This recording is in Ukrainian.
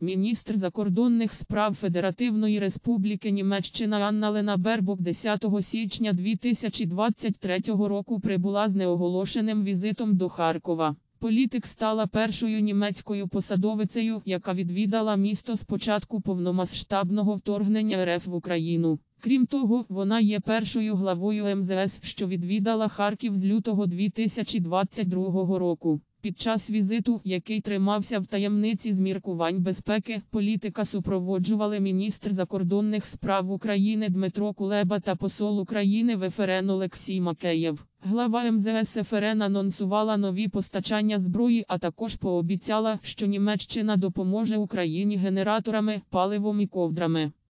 Міністр закордонних справ Федеративної Республіки Німеччина Анна-Лена Бербок 10 січня 2023 року прибула з неоголошеним візитом до Харкова. Політик стала першою німецькою посадовицею, яка відвідала місто з початку повномасштабного вторгнення РФ в Україну. Крім того, вона є першою главою МЗС, що відвідала Харків з лютого 2022 року. Під час візиту, який тримався в таємниці з міркувань безпеки, політика супроводжували міністр закордонних справ України Дмитро Кулеба та посол України в ФРН Олексій Макеєв. Глава МЗС ФРН анонсувала нові постачання зброї, а також пообіцяла, що Німеччина допоможе Україні генераторами, паливом і ковдрами.